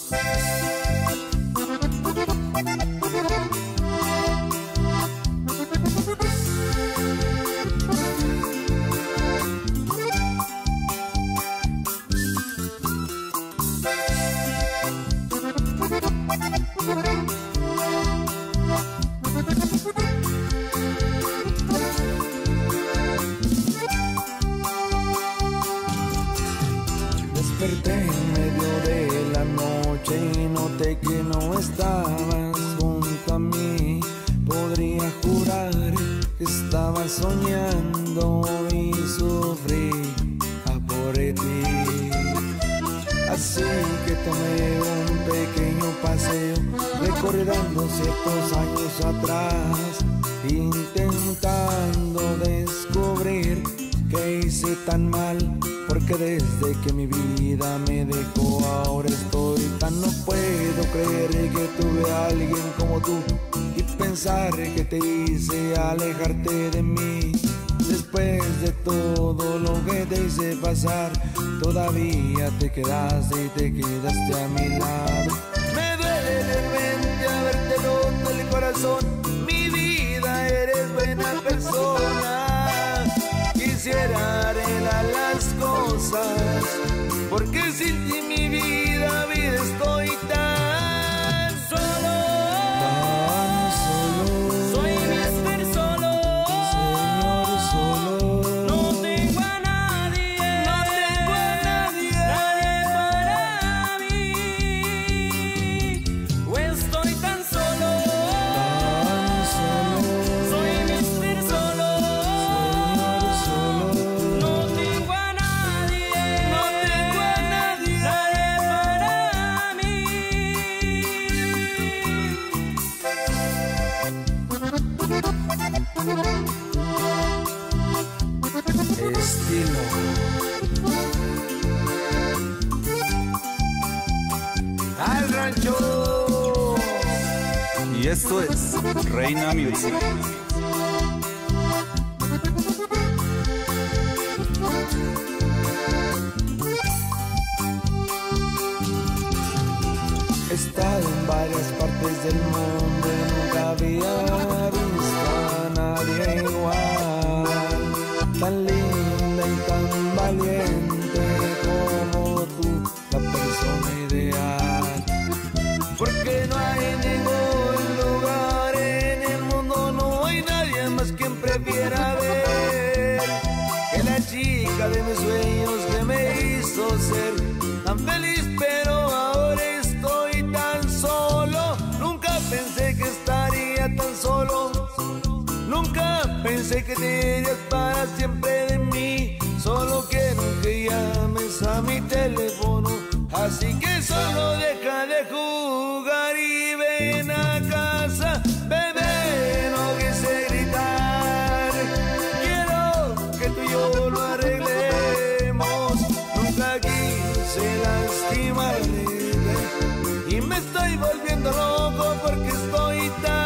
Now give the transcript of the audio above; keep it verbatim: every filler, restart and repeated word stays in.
Desperté en medio de la noche y noté que no estabas junto a mí. Podría jurar que estaba soñando y sufrí a por ti. Así que tomé un pequeño paseo recordando ciertos años atrás, intentando descubrir que hice tan mal, porque desde que mi vida me dejó ahora estoy tan no puedo creer que tuve a alguien como tú y pensar que te hice alejarte de mí. Después de todo lo que te hice pasar, todavía te quedaste y te quedaste a mi lado. Me duele de repente haberte roto el corazón, mi vida, eres buena persona. Quisiera arreglar las cosas, porque sin ti mi vida, vida estoy tan solo. Tan solo. Soy mister Solo. Señor Solo. No tengo a nadie. No tengo a nadie. Nadie para mí. O estoy tan solo. Tan solo. Soy mister Solo. Señor Solo. No tengo a nadie. No tengo a nadie. Nadie para mí. Estilo al rancho. Y esto es Reina Music. He estado en varias partes del mundo y nunca había visto a nadie igual, tan linda y tan valiente como tú, la persona ideal. Porque no hay ningún lugar en el mundo, no hay nadie más quien prefiera ver que la chica de mis sueños que me hizo ser tan feliz, pero ahora estoy tan solo. Nunca pensé que estaría tan solo, nunca pensé que te irías para siempre de mí. Solo quiero que llames a mi teléfono, así que solo deja de jugar y ven a casa. Bebé, no quise gritar, quiero que tú y yo lo arreglemos. Nunca quise lastimarte y me estoy volviendo loco porque estoy tan